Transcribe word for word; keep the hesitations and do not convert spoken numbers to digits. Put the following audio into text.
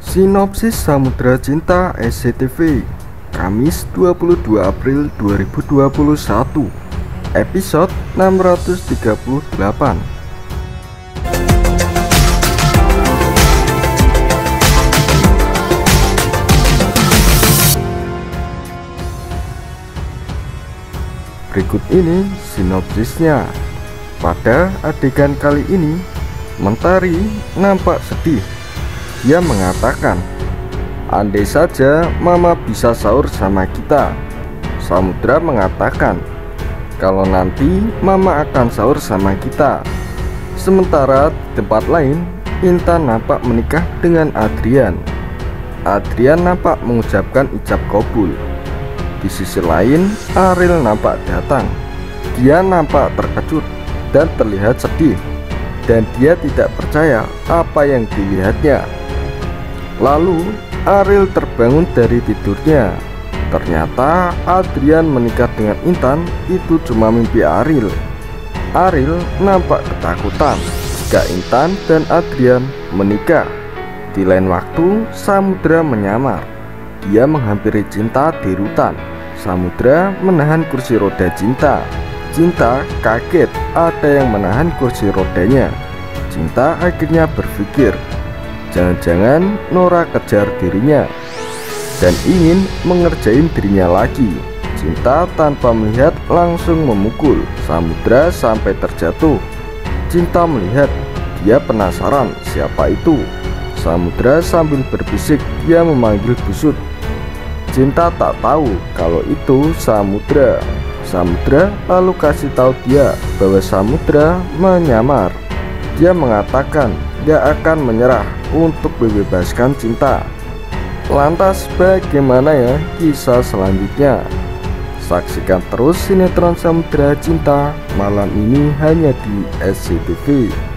Sinopsis Samudra Cinta S C T V Kamis dua puluh dua April dua ribu dua puluh satu, episode enam ratus tiga puluh delapan. Berikut ini sinopsisnya. Pada adegan kali ini, Mentari nampak sedih. Dia mengatakan, "Andai saja Mama bisa sahur sama kita." Samudra mengatakan, "Kalau nanti Mama akan sahur sama kita." Sementara di tempat lain, Intan nampak menikah dengan Adrian. Adrian nampak mengucapkan ijab kabul. Di sisi lain, Ariel nampak datang. Dia nampak terkejut dan terlihat sedih, dan dia tidak percaya apa yang dilihatnya. Lalu Ariel terbangun dari tidurnya. Ternyata Adrian menikah dengan Intan itu cuma mimpi Ariel. Ariel nampak ketakutan jika Intan dan Adrian menikah. Di lain waktu, Samudra menyamar. Dia menghampiri Cinta di rutan. Samudra menahan kursi roda Cinta. Cinta kaget ada yang menahan kursi rodanya. Cinta akhirnya berpikir, jangan-jangan Nora kejar dirinya dan ingin mengerjain dirinya lagi. Cinta tanpa melihat langsung memukul Samudra sampai terjatuh. Cinta melihat, dia penasaran siapa itu. Samudra sambil berbisik dia memanggil Busut. Cinta tak tahu kalau itu Samudra. Samudra lalu kasih tahu dia bahwa Samudra menyamar. Dia mengatakan dia akan menyerah untuk membebaskan Cinta. Lantas bagaimana ya kisah selanjutnya? Saksikan terus sinetron Samudra Cinta malam ini hanya di S C T V.